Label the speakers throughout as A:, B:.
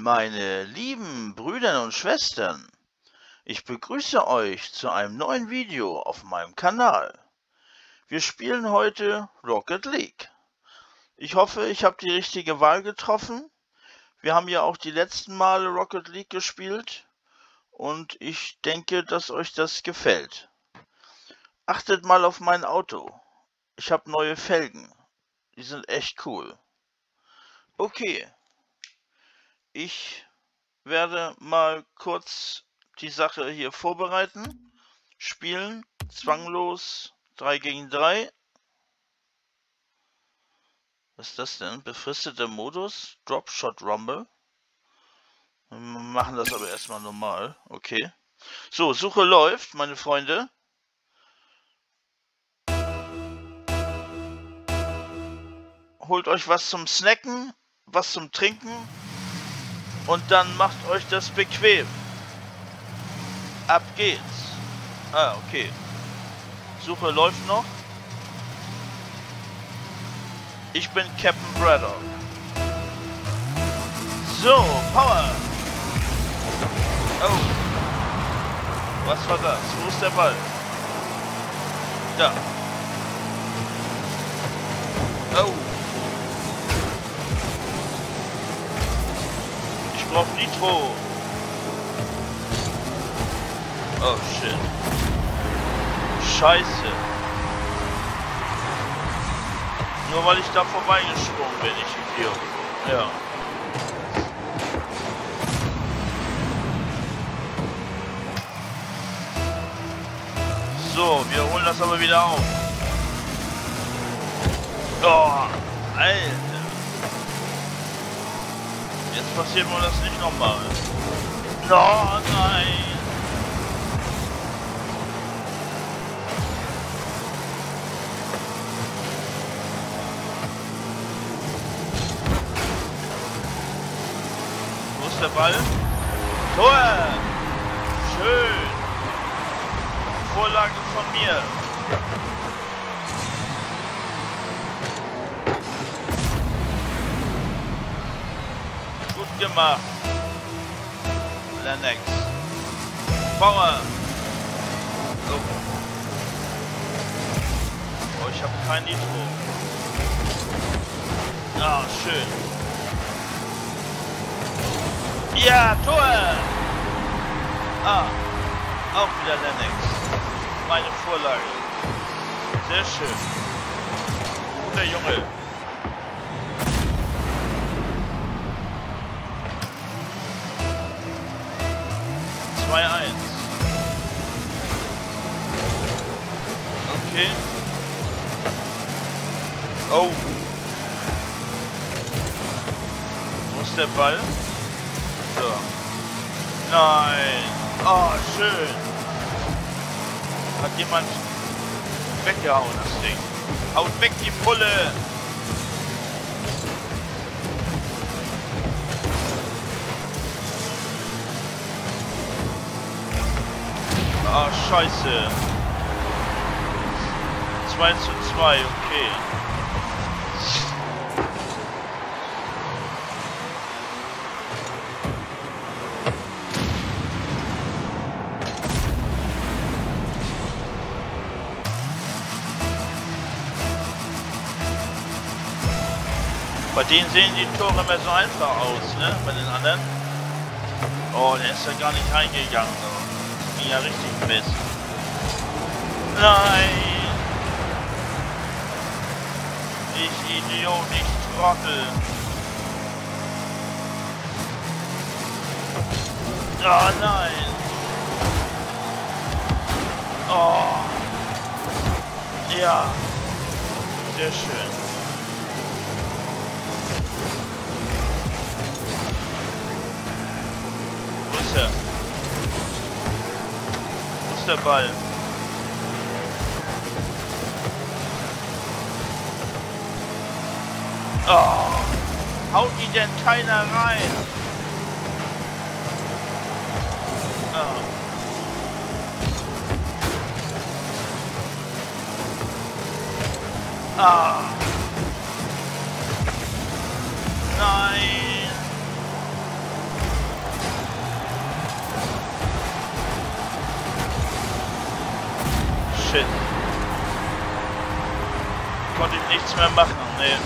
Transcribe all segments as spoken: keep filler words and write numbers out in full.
A: Meine lieben Brüder und Schwestern, ich begrüße euch zu einem neuen Video auf meinem Kanal. Wir spielen heute Rocket League. Ich hoffe, ich habe die richtige Wahl getroffen. Wir haben ja auch die letzten Male Rocket League gespielt und ich denke, dass euch das gefällt. Achtet mal auf mein Auto. Ich habe neue Felgen. Die sind echt cool. Okay. Ich werde mal kurz die Sache hier vorbereiten. Spielen, zwanglos, drei gegen drei. Was ist das denn? Befristeter Modus? Dropshot Rumble. Wir machen das aber erstmal normal. Okay. So, Suche läuft, meine Freunde. Holt euch was zum Snacken, was zum Trinken. Und dann macht euch das bequem. Ab geht's. Ah, okay. Suche läuft noch. Ich bin Captain Braddock. So, Power. Oh. Was war das? Wo ist der Ball? Da. Oh. Ich brauche Nitro. Oh shit. Scheiße. Nur weil ich da vorbeigesprungen bin, ich Idiot. Ja. So, wir holen das aber wieder auf. Oh, Alter. Jetzt passiert mir das nicht nochmal. Oh nein. Wo ist der Ball? Tor! Schön. Vorlage von mir. Gut gemacht. Lennox. Power. So. Oh, ich habe kein Nitro. Ah, schön. Ja, Tor! Ah, auch wieder Lennox. Meine Vorlage. Sehr schön. Guter Junge. zwei eins. Okay. Oh. Wo ist der Ball? So. Nein. Oh, schön. Hat jemand weggehauen, das Ding. Haut weg die Pulle! Ah, scheiße. zwei zu zwei, okay. Bei denen sehen die Tore immer so einfach aus, ne? Bei den anderen. Oh, der ist ja gar nicht reingegangen. So. Ging ja richtig Mist. Nein! Ich Idiot, ich Trottel. Oh nein! Oh! Ja! Sehr schön. Wo ist er? Wo ist der Ball? Oh, haut die denn keiner rein? Oh. Ah. Nein. shit. Konnte ich nichts mehr machen, nee.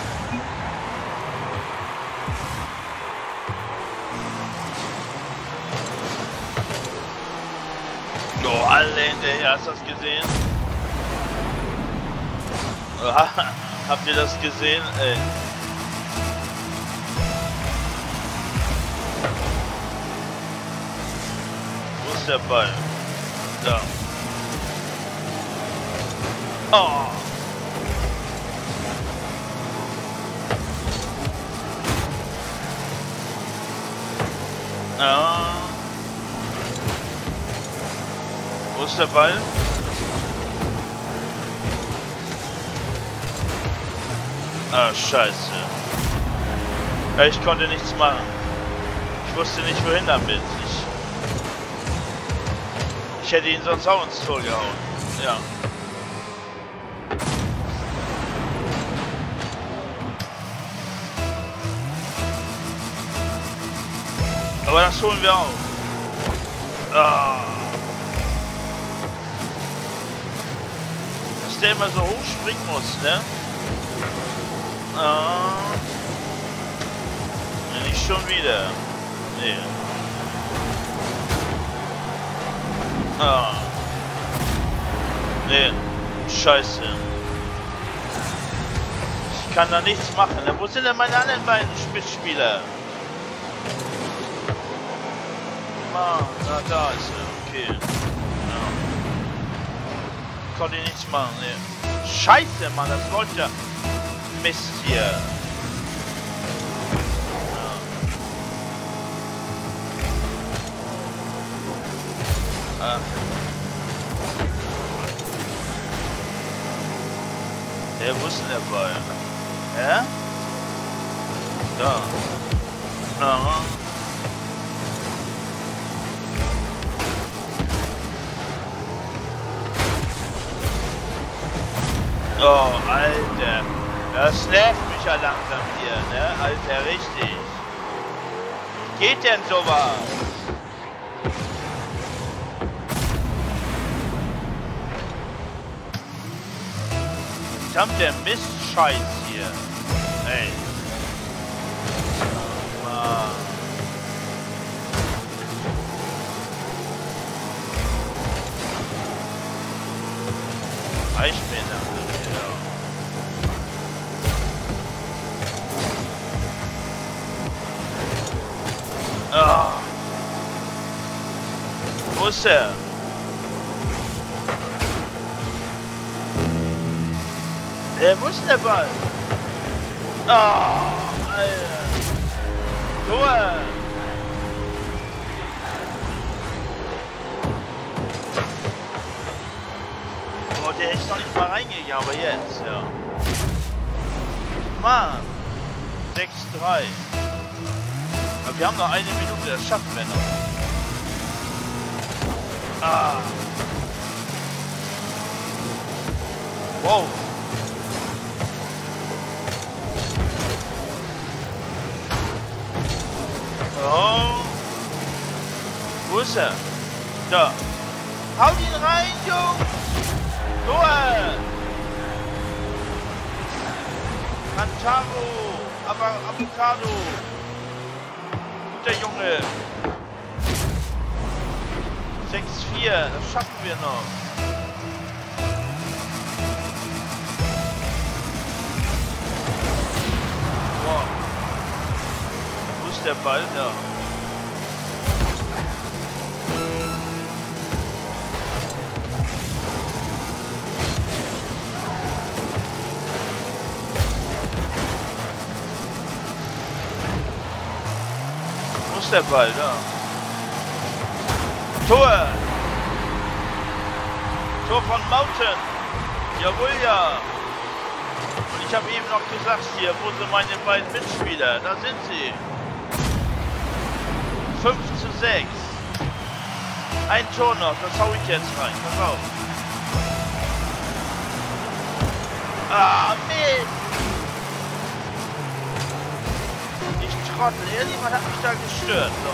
A: Oh, alle hinterher, hast du das gesehen? Habt ihr das gesehen? Ey. Wo ist der Ball? Da. Oh. Ja. Wo ist der Ball? Ah, scheiße. Ja, ich konnte nichts machen. Ich wusste nicht, wohin damit. Ich, ich hätte ihn sonst auch ins Tor gehauen. Ja. Aber das holen wir auf. Ah. Dass der immer so hoch springen muss, ne? Ah. Ja, nicht schon wieder. Nee. Ah. Nee. Scheiße. Ich kann da nichts machen. Wo sind denn meine anderen beiden Spitzspieler? Ah, na, da ist er. Okay. Ja. Konnte ich nichts machen, nee. Scheiße, Mann, das läuft ja. Mist hier. Ja. Ah. Der, wo ist denn der Ball? Hä? Da. Aha. Oh, Alter. Das nervt mich ja langsam hier, ne? Alter, richtig. Geht denn sowas? Verdammter Mistscheiß hier. Ey. Mann. Reicht mir dann. Ah. Wo ist der? Äh, wo ist der Ball? Ah, Alter. Tor! Boah, der ist noch nicht mal reingegangen, aber jetzt, ja. Mann! sechs drei. Aber wir haben noch eine Minute, das schaffen wir noch. Ah. Wow. Oh. Wo ist er? Da. Hau ihn rein, Jungs! Tor! Cantaro! Aber Avocado! Guter Junge! sechs vier, das schaffen wir noch. Wow. Wo ist der Ball da? Wo ist der Ball da? Tor! Tor von Mountain! Jawohl, ja! Und ich habe eben noch gesagt hier, wo sind meine beiden Mitspieler? Da sind sie! fünf zu sechs. Ein Tor noch, das hau ich jetzt rein. Pass auf. Ah, Mist! Ich trottel, irgendjemand hat mich da gestört. So.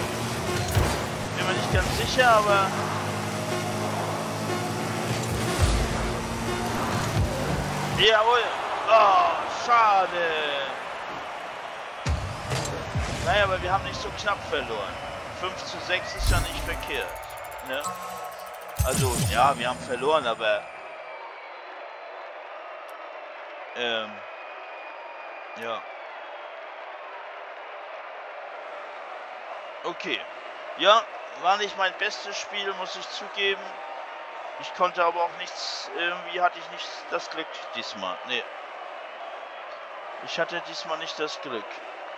A: Bin mir nicht ganz sicher, aber... Jawohl. Oh, schade. Naja, aber wir haben nicht so knapp verloren. fünf zu sechs ist ja nicht verkehrt. Ne? Also, ja, wir haben verloren, aber... Ähm... Ja. Okay. Ja, war nicht mein bestes Spiel, muss ich zugeben. Ich konnte aber auch nichts... Irgendwie hatte ich nicht das Glück diesmal. Nee. Ich hatte diesmal nicht das Glück.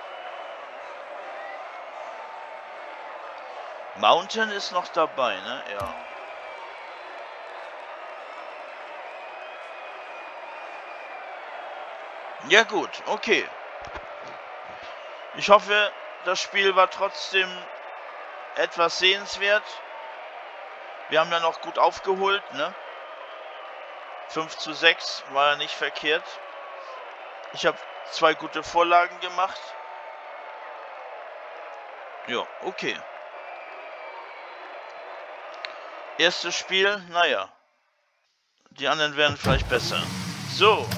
A: Mountain ist noch dabei, ne? Ja. Ja gut, okay. Ich hoffe, das Spiel war trotzdem etwas sehenswert. Wir haben ja noch gut aufgeholt, ne? fünf zu sechs war ja nicht verkehrt. Ich habe zwei gute Vorlagen gemacht. Ja, okay. Erstes Spiel, naja. Die anderen werden vielleicht besser. So.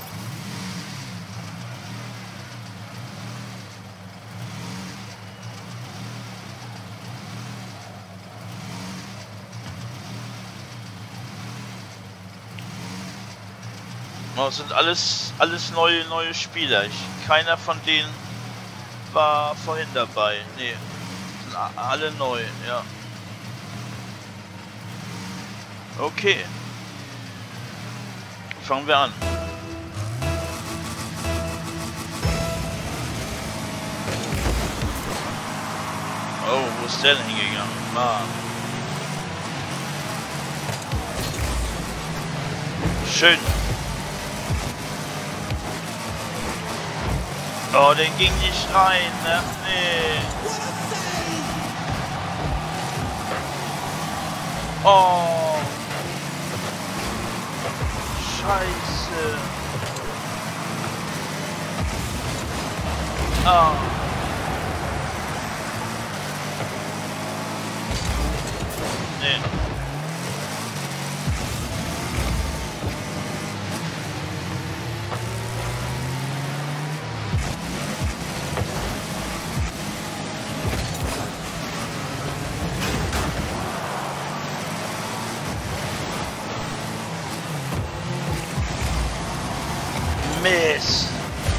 A: Das sind alles, alles neue, neue Spieler. Ich, keiner von denen war vorhin dabei. Nee, sind alle neu, ja. Okay. Fangen wir an. Oh, wo ist der denn hingegangen? Mann. Schön. Oh, der ging nicht rein, ne? Nee. Oh. Scheiße. Oh. Nee. Mist.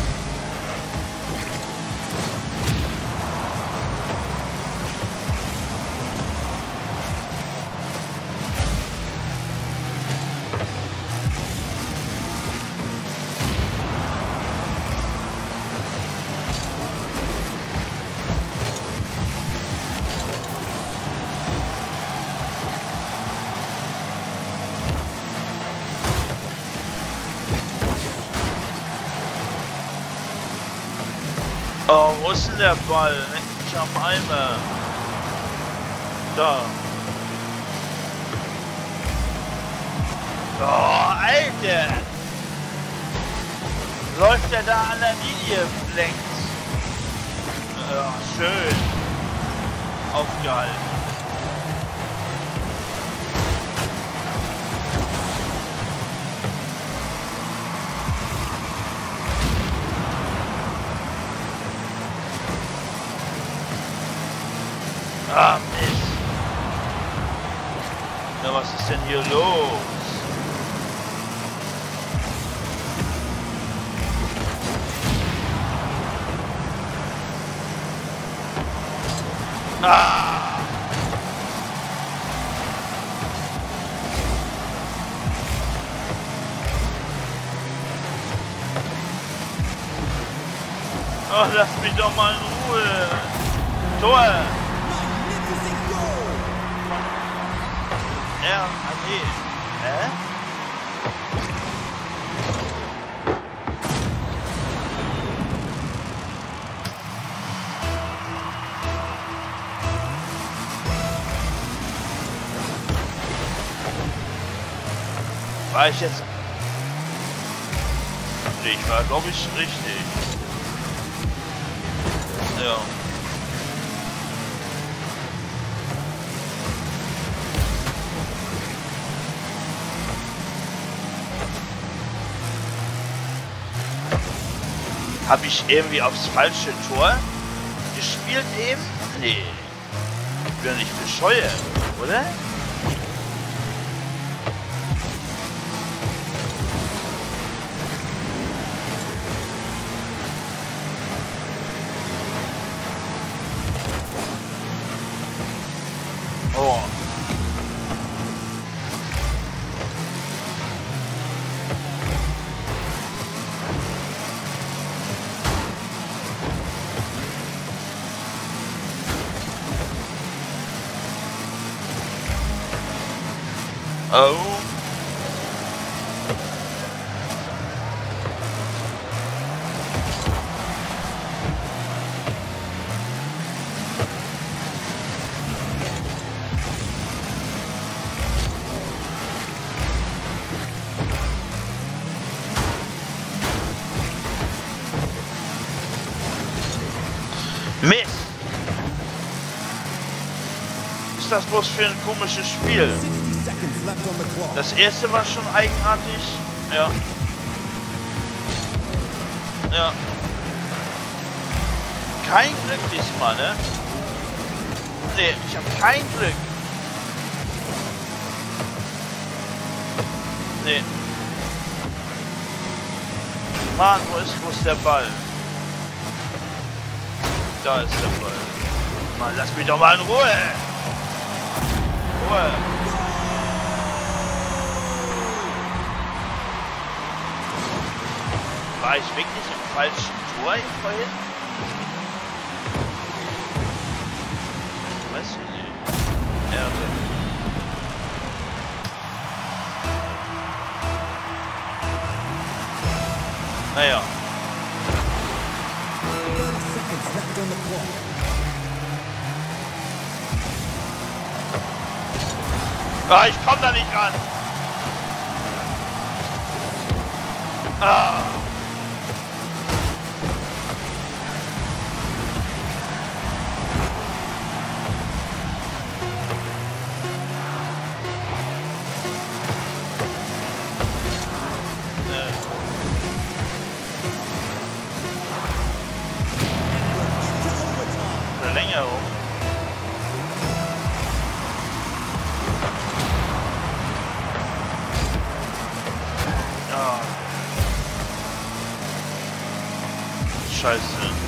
A: Oh, wo ist denn der Ball? Endlich am Eimer. Da. Oh, Alter! Läuft der da an der Linie längs? Ja, schön. Aufgehalten. Ah, Mist. Na, was ist denn hier los? Ah! Oh, lass mich doch mal in Ruhe. Tor! Ja, nee. Hä? War ich jetzt... Nee, ich war, glaube ich, richtig. Ja. Habe ich irgendwie aufs falsche Tor gespielt eben? Nee. Ich bin nicht bescheuert, oder? Oh. Oh. Mist! Was ist das bloß für ein komisches Spiel? Das erste war schon eigenartig. Ja. Ja. Kein Glück diesmal, ne? Ne, ich habe kein Glück. Ne. Mann, wo ist, wo ist der Ball? Da ist der Ball. Mann, lass mich doch mal in Ruhe. Ruhe. War ich wirklich im falschen Tor vorhin? Weißt du nicht? Ja, okay. Naja. Ah, ich komm da nicht ran. Ah. Verlängerung. Ah. Scheiße.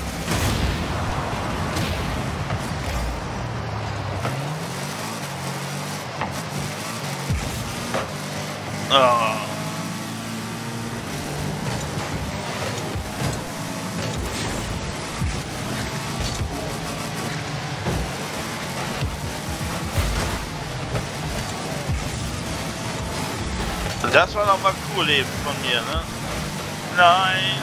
A: Ah. Das war doch mal cool eben von mir, ne? Nein.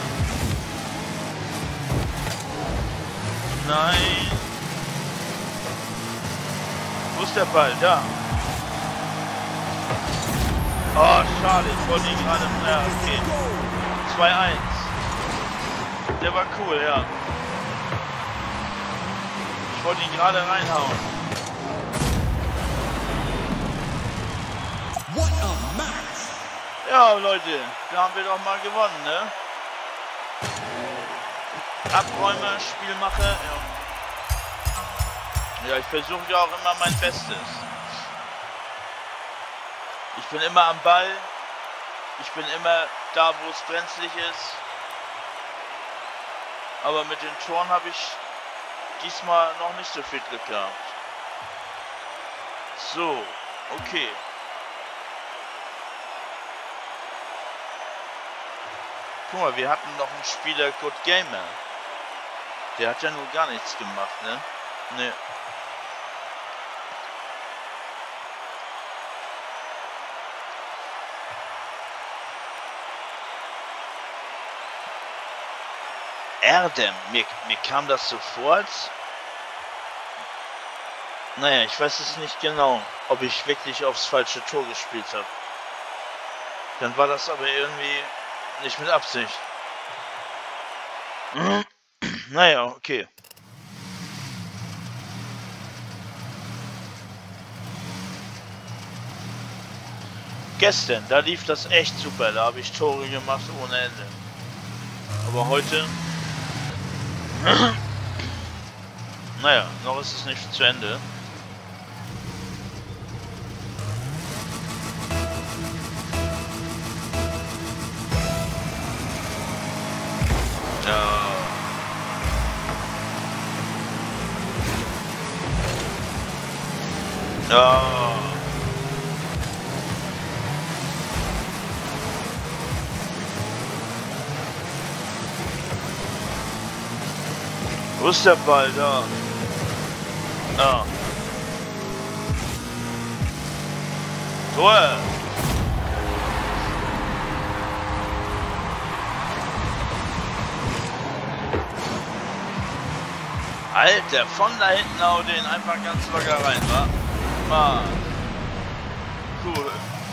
A: Nein. Wo ist der Ball? Da. Oh, schade. Ich wollte ihn gerade... Ja, okay. zwei eins. Der war cool, ja. Ich wollte ihn gerade reinhauen.
B: What a match!
A: Ja, Leute, da haben wir doch mal gewonnen, ne? Abräumer, Spielmacher, ja. Ja, ich versuche ja auch immer mein Bestes. Ich bin immer am Ball. Ich bin immer da, wo es brenzlig ist. Aber mit den Toren habe ich diesmal noch nicht so viel Glück gehabt. So, okay. Guck mal, wir hatten noch einen Spieler, Good Gamer. Der hat ja nur gar nichts gemacht, ne? Ne. Erdem, mir, mir kam das sofort. Naja, ich weiß es nicht genau, ob ich wirklich aufs falsche Tor gespielt habe. Dann war das aber irgendwie nicht mit Absicht. Naja, okay. Gestern, da lief das echt super. Da habe ich Tore gemacht ohne Ende. Aber heute, Naja, noch ist es nicht zu Ende. Ja. Ja. Wo ist der Ball da? Ja. Tor! Alter, von da hinten hau den einfach ganz locker rein, wa? Mann. Cool.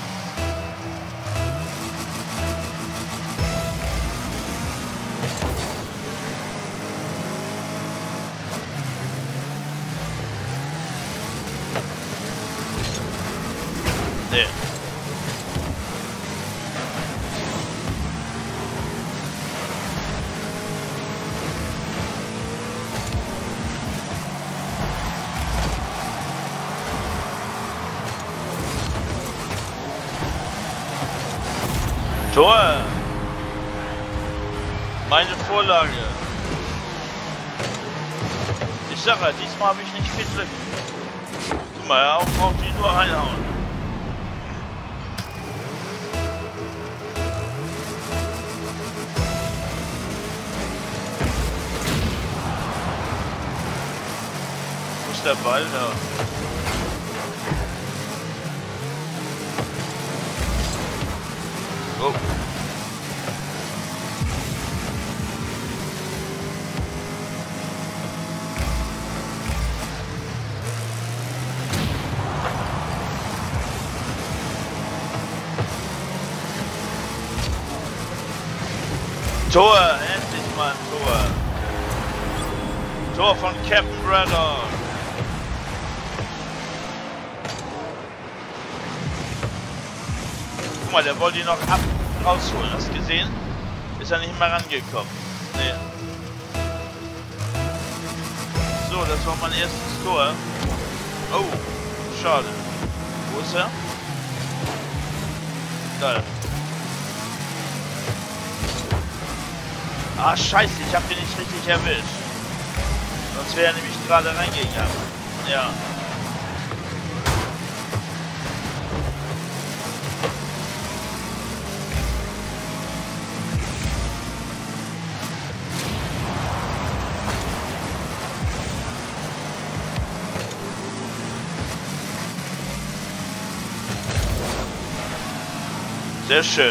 A: Nee. Tor! Meine Vorlage. Ich sag ja, diesmal habe ich nicht viel Glück. Guck mal, ja, braucht die nur reinhauen. Wo ist der Ball da? Oh. Tor, endlich mal ein Tor. Tor von Captain Braddock. Guck mal, der wollte ihn noch ab rausholen, hast du gesehen? Ist er nicht mehr rangekommen. Nee. So, das war mein erstes Tor. Oh, schade. Wo ist er? Da. Ah, scheiße, ich hab den nicht richtig erwischt. Sonst wäre er nämlich gerade reingegangen. Ja. Sehr schön.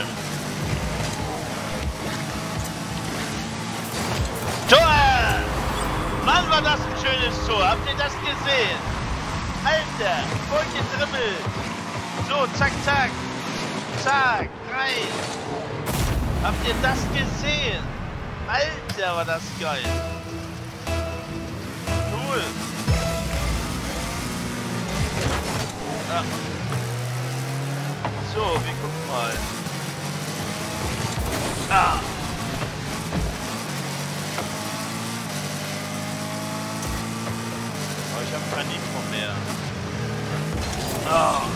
A: Tor! Mann, war das ein schönes Tor. Habt ihr das gesehen? Alter, Volke-Dribbel. So, zack, zack. Zack, rein. Habt ihr das gesehen? Alter, war das geil. Cool. Ja. So, wir gucken mal. Ah. Oh, ich habe kein Nitro mehr. Ah.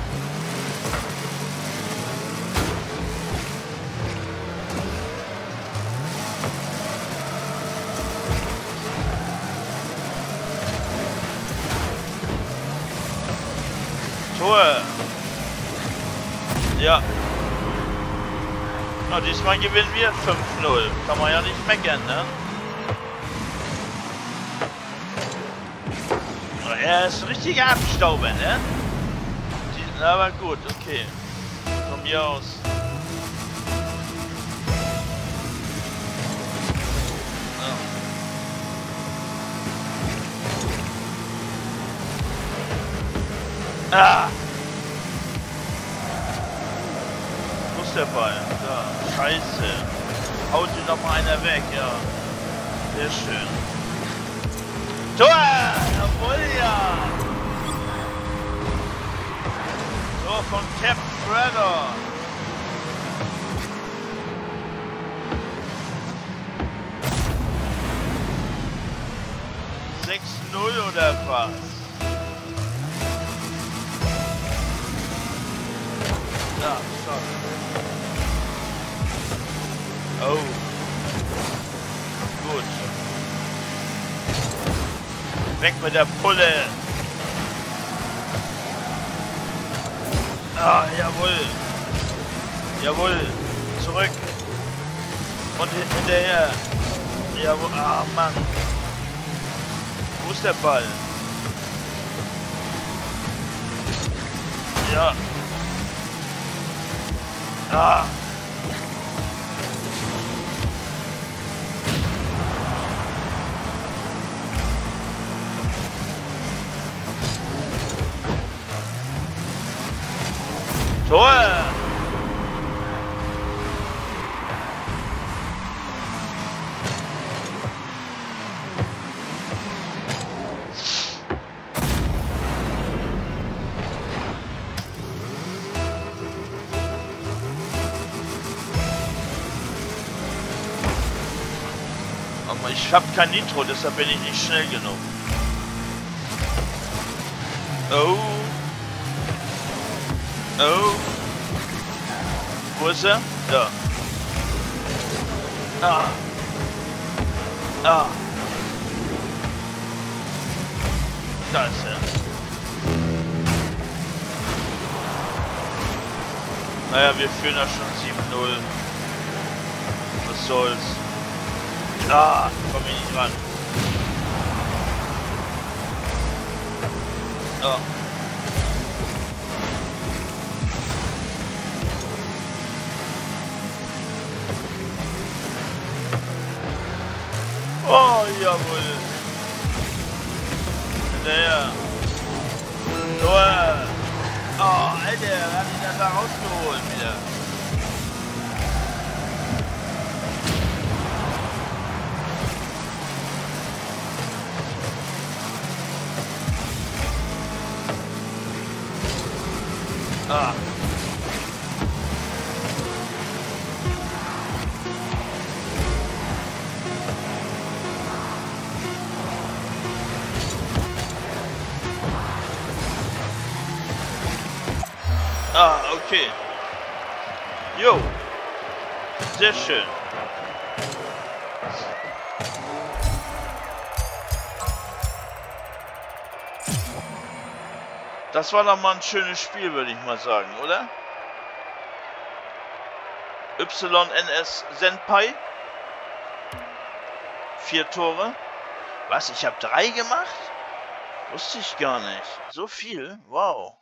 A: Tor. Ja. Na, diesmal gewinnen wir fünf null. Kann man ja nicht meckern, ne? Er ist ein richtiger Abstauber, ne? Die, aber gut, okay. Von mir aus. Ja. Ah! Der Ball. Ja, scheiße. Haut ihn noch mal einer weg, ja. Sehr schön. Tor! Jawohl, ja! Tor von Captain Braddock. oder was? Ja, schade. Oh. Gut. Weg mit der Pulle. Ah, jawohl. Jawohl. Zurück. Und hinterher. Jawohl. Ah, Mann. Wo ist der Ball? Ja. Ah. Tor! Aber ich habe kein Nitro, deshalb bin ich nicht schnell genug. Oh. Oh. Wo ist er? Da. Ah. Ah. Da ist er. Naja, wir führen ja schon sieben null. Was soll's. Ah, komm ich nicht ran. Ja. Oh, jawohl. Hinterher. Tor. Oh, Alter, wer hat ihn denn da rausgeholt wieder? Ah. Ah, okay. Jo. Sehr schön. Das war doch mal ein schönes Spiel, würde ich mal sagen, oder? Y N S Senpai. Vier Tore. Was? Ich habe drei gemacht? Wusste ich gar nicht. So viel? Wow.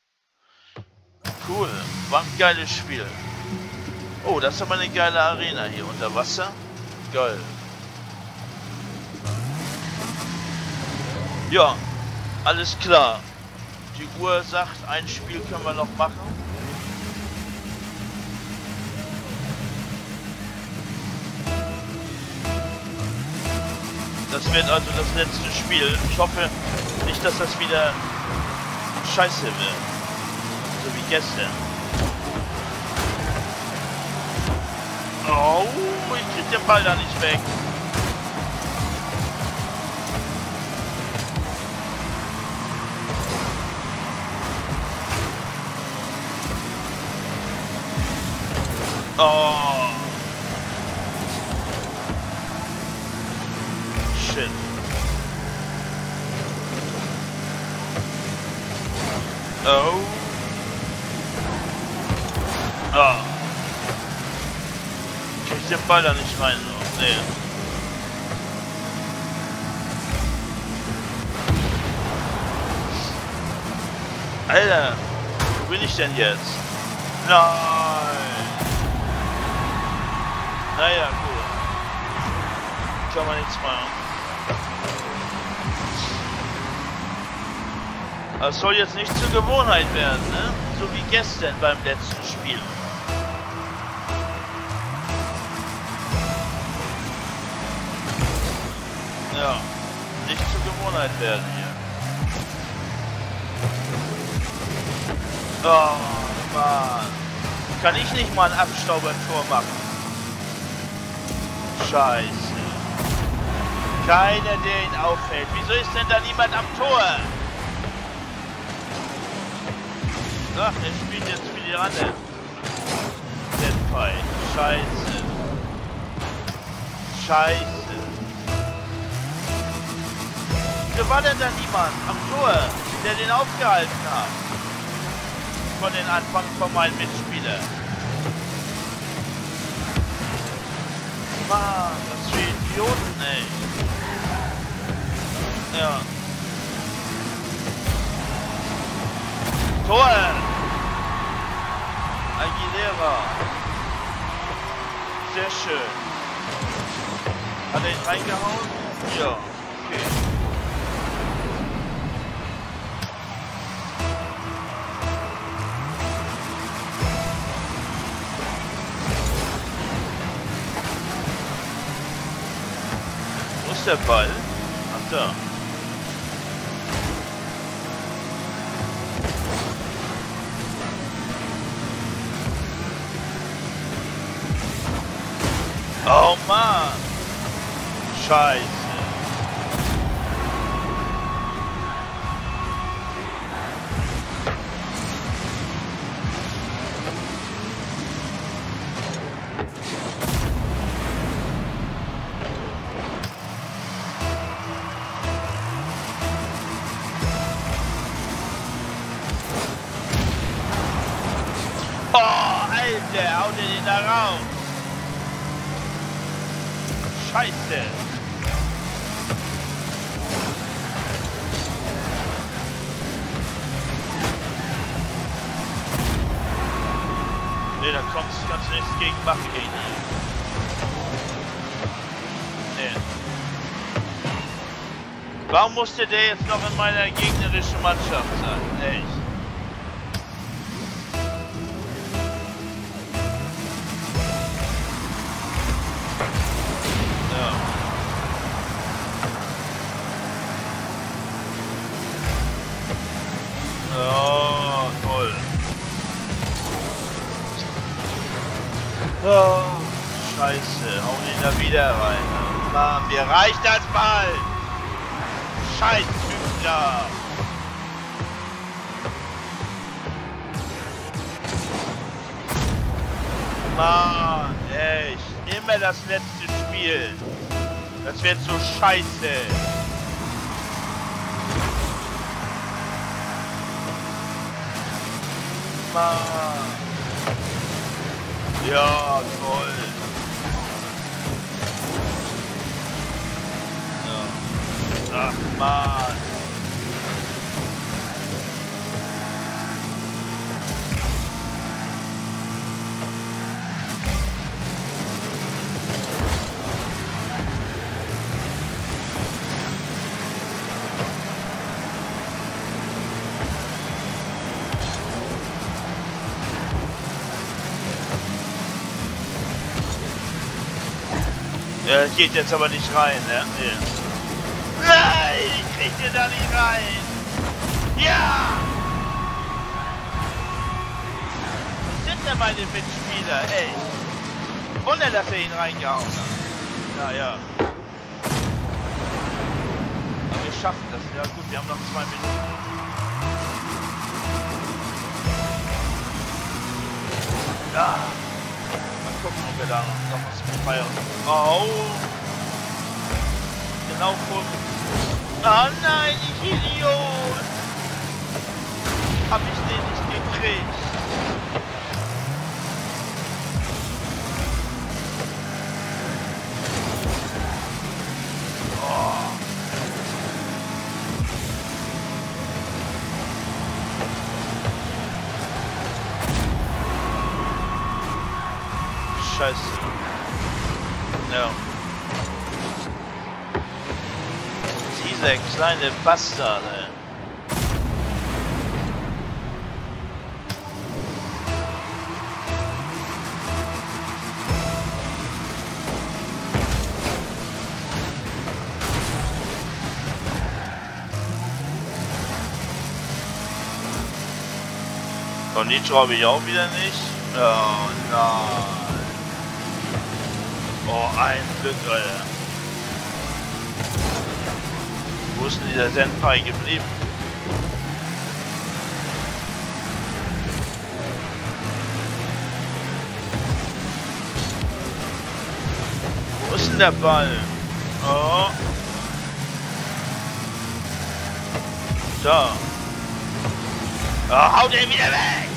A: Cool. War ein geiles Spiel. Oh, das ist aber eine geile Arena hier unter Wasser. Geil. Ja, alles klar. Die Uhr sagt, ein Spiel können wir noch machen. Das wird also das letzte Spiel. Ich hoffe nicht, dass das wieder scheiße wird. So wie gestern. Oh, ich krieg den Ball da nicht weg. Oh. Shit. Oh. Ah. Krieg den Ball da nicht rein. So. Nee. Alter, wo bin ich denn jetzt? Nein. Naja, gut. Kann man nichts machen. Das soll jetzt nicht zur Gewohnheit werden, ne? So wie gestern beim letzten Spiel. Ja, nicht zur Gewohnheit werden hier. Oh, Mann. Kann ich nicht mal ein Abstaubertor machen? Scheiße. Keiner, der ihn aufhält. Wieso ist denn da niemand am Tor? Ach, er spielt jetzt für die Ranne. Deadpie. Scheiße. Scheiße. Wieso war denn da niemand am Tor, der den aufgehalten hat? Von den Anfang von meinen Mitspielern. Mann, was für Idioten, ey. Ja. Tor! Aguilera. Sehr schön. Hat er ihn reingehauen? Ja. Okay. Wo ist der Ball? Ach da. Oh Mann! Scheiße! Oh, Alter, haut er den da raus! Scheiße! Ne, da kommst, kannst du nichts gegen machen gegen ihn. Nee. Warum musste der jetzt noch in meiner gegnerischen Mannschaft sein? Echt? Oh, toll. Oh, scheiße. Hau ihn da wieder rein. Mann, mir reicht das Ball. Scheiß Typ da. Mann, echt. Immer das letzte Spiel. Das wird so scheiße. Ja, toll. Ja. Ach, Mann. Ja, das geht jetzt aber nicht rein, ne? Nee. Nein, ich krieg den da nicht rein. Ja! Was sind denn meine Mitspieler, ey? Wunder, dass er ihn reingehauen hat. Ja, ja. Aber wir schaffen das. Ja gut, wir haben noch zwei Minuten. Ja. Gucken, ob wir da noch was feiern. Oh! Genau vor. Oh nein, ich Idiot! Hab ich den nicht gekriegt? Oh! Scheiße. Ja. Dieser kleine Bastard, ey. Und die traue ich auch wieder nicht. Oh nein. Oh, ein Glück, Alter. Wo ist denn dieser Senpai geblieben? Wo ist denn der Ball? Oh. So. Oh, hau den wieder weg!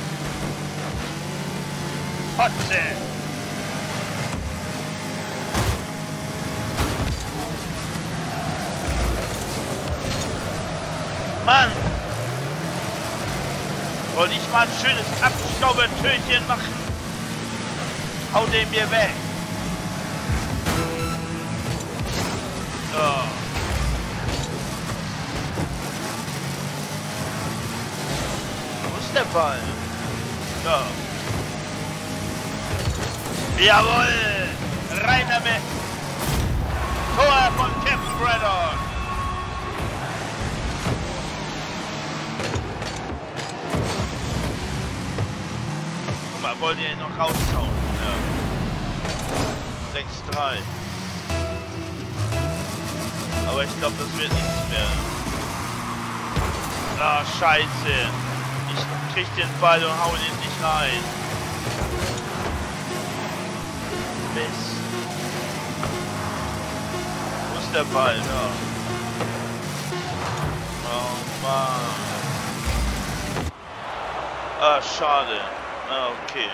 A: Potze! Mann! Wollte ich mal ein schönes Abstaubertürchen machen? Hau den mir weg! So. Der Ball. So. Jawohl! Rein damit! Tor von Captain Braddock! Guck mal, wollt ihr ihn noch raushauen? Ja. sechs drei. Aber ich glaube, das wird nichts mehr. Ah, scheiße! Ich krieg den Ball und hau ihn nicht rein. Mist. Wo ist der Ball? Ja. Oh Mann. Ah, schade. Ah, okay.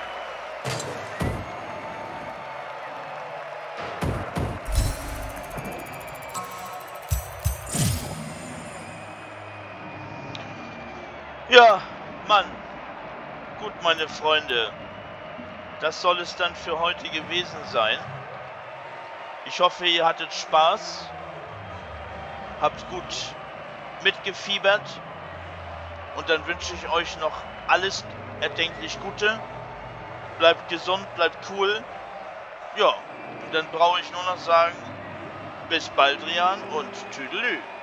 A: Ja, Mann. Gut, meine Freunde. Das soll es dann für heute gewesen sein. Ich hoffe, ihr hattet Spaß. Habt gut mitgefiebert. Und dann wünsche ich euch noch alles erdenklich Gute. Bleibt gesund, bleibt cool. Ja, und dann brauche ich nur noch sagen, bis bald, Rian, und Tüdelü.